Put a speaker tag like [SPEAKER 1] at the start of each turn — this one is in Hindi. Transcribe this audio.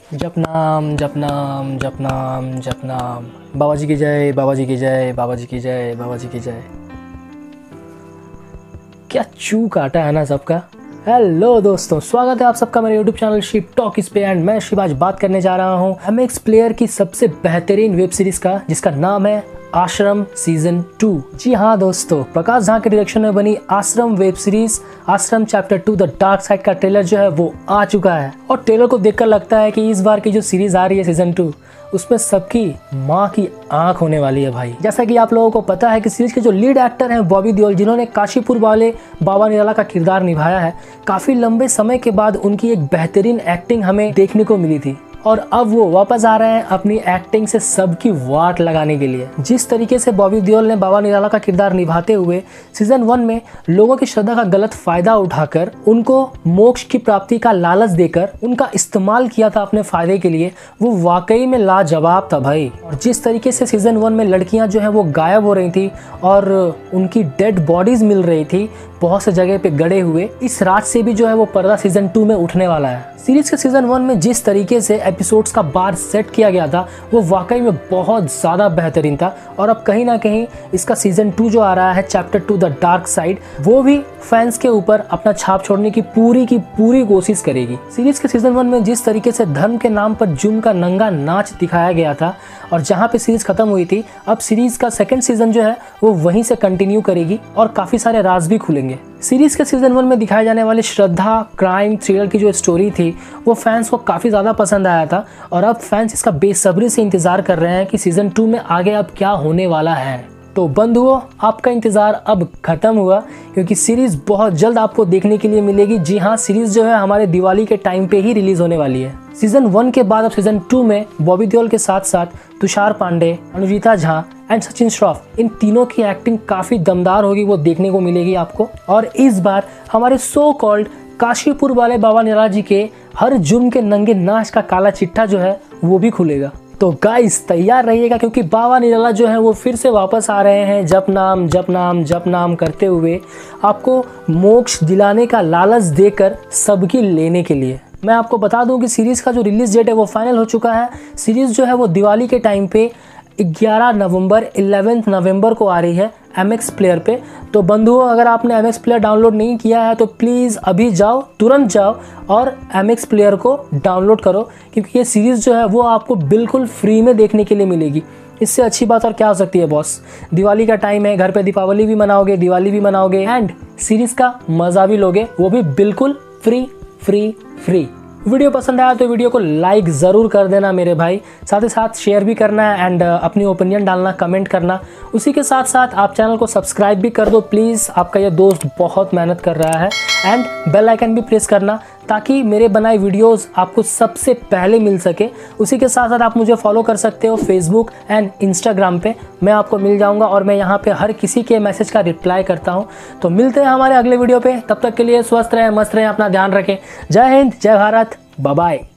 [SPEAKER 1] जप नाम जप नाम जप नाम जप नाम। बाबा जी की जय, बाबा जी की जय, बाबा जी की जय, बाबा जी की जय। क्या चू काटा है ना सबका। हेलो दोस्तों, स्वागत है आप सबका मेरे यूट्यूब चैनल शिप टॉक इस पे। एंड मैं शिव आज बात करने जा रहा हूँ MX प्लेयर की सबसे बेहतरीन वेब सीरीज का, जिसका नाम है आश्रम सीजन 2। जी हाँ दोस्तों, प्रकाश झा के डायरेक्शन में बनी Aashram web series Aashram chapter 2 the dark side का ट्रेलर जो है वो आ चुका है। और ट्रेलर को देखकर लगता है कि इस बार की जो सीरीज आ रही है सीजन 2, उसमें सबकी माँ की आंख होने वाली है भाई। जैसा कि आप लोगों को पता है कि सीरीज के जो लीड एक्टर हैं बॉबी देओल, जिन्होंने काशीपुर वाले बाबा निराला का किरदार निभाया है, काफी लंबे समय के बाद उनकी एक बेहतरीन एक्टिंग हमें देखने को मिली थी। और अब वो वापस आ रहे हैं अपनी एक्टिंग से सबकी वाट लगाने के लिए। जिस तरीके से बॉबी देओल ने बाबा निराला का किरदार निभाते हुए सीजन 1 में लोगों की श्रद्धा का गलत फायदा उठाकर उनको मोक्ष की प्राप्ति का लालच देकर उनका इस्तेमाल किया था अपने फायदे के लिए, वो वाकई में लाजवाब था भाई। और जिस तरीके से सीजन 1 में लड़कियां जो है वो गायब हो रही थी और उनकी डेड बॉडीज मिल रही थी बहुत से जगह पे गड़े हुए, इस रात से भी जो है वो पर्दा सीजन 2 में उठने वाला है। सीरीज के सीजन 1 में जिस तरीके से एपिसोड्स का बार सेट किया गया था वो वाकई में बहुत ज़्यादा बेहतरीन था। और अब कहीं ना कहीं इसका सीजन 2 जो आ रहा है चैप्टर 2 द डार्क साइड, वो भी फैंस के ऊपर अपना छाप छोड़ने की पूरी कोशिश करेगी। सीरीज के सीजन 1 में जिस तरीके से धर्म के नाम पर जुर्म का नंगा नाच दिखाया गया था और जहाँ पे सीरीज खत्म हुई थी, अब सीरीज का सेकंड सीजन जो है वो वहीं से कंटिन्यू करेगी और काफ़ी सारे राज भी खुलेंगे। सीरीज के सीजन 1 में दिखाए जाने वाले श्रद्धा क्राइम थ्रिलर की जो स्टोरी थी वो फैंस को काफ़ी ज़्यादा पसंद आया था। और अब फैंस इसका बेसब्री से इंतज़ार कर रहे हैं कि सीजन 2 में आगे अब क्या होने वाला है। तो बंधुओं, आपका इंतज़ार अब खत्म हुआ, क्योंकि सीरीज़ बहुत जल्द आपको देखने के लिए मिलेगी। जी हाँ, सीरीज़ जो है हमारे दिवाली के टाइम पे ही रिलीज़ होने वाली है। सीजन 1 के बाद अब सीजन 2 में बॉबी देओल के साथ साथ तुषार पांडे, अनुजीता झा एंड सचिन श्रॉफ, इन तीनों की एक्टिंग काफ़ी दमदार होगी, वो देखने को मिलेगी आपको। और इस बार हमारे सो कॉल्ड काशीपुर वाले बाबा निराला जी के हर जुर्म के नंगे नाच का काला चिट्ठा जो है वो भी खुलेगा। तो गाइस तैयार रहिएगा, क्योंकि बाबा निराला जो है वो फिर से वापस आ रहे हैं जप नाम जप नाम जप नाम करते हुए आपको मोक्ष दिलाने का लालच देकर सबकी लेने के लिए। मैं आपको बता दूं कि सीरीज़ का जो रिलीज डेट है वो फाइनल हो चुका है। सीरीज़ जो है वो दिवाली के टाइम पे 11 नवंबर को आ रही है MX प्लेयर पे। तो बंधुओं, अगर आपने MX प्लेयर डाउनलोड नहीं किया है तो प्लीज़ अभी जाओ, तुरंत जाओ और MX प्लेयर को डाउनलोड करो, क्योंकि ये सीरीज़ जो है वो आपको बिल्कुल फ्री में देखने के लिए मिलेगी। इससे अच्छी बात और क्या हो सकती है बॉस। दिवाली का टाइम है, घर पे दीपावली भी मनाओगे, दिवाली भी मनाओगे एंड सीरीज़ का मज़ा भी लोगे, वो भी बिल्कुल फ्री। वीडियो पसंद आया तो वीडियो को लाइक ज़रूर कर देना मेरे भाई, साथ ही साथ शेयर भी करना है एंड अपनी ओपिनियन डालना, कमेंट करना। उसी के साथ साथ आप चैनल को सब्सक्राइब भी कर दो प्लीज़, आपका ये दोस्त बहुत मेहनत कर रहा है। एंड बेल आइकन भी प्रेस करना ताकि मेरे बनाए वीडियोस आपको सबसे पहले मिल सके। उसी के साथ साथ आप मुझे फॉलो कर सकते हो फेसबुक एंड इंस्टाग्राम पे, मैं आपको मिल जाऊंगा और मैं यहाँ पे हर किसी के मैसेज का रिप्लाई करता हूँ। तो मिलते हैं हमारे अगले वीडियो पे, तब तक के लिए स्वस्थ रहें, मस्त रहें, अपना ध्यान रखें। जय हिंद, जय भारत, बाय बाय।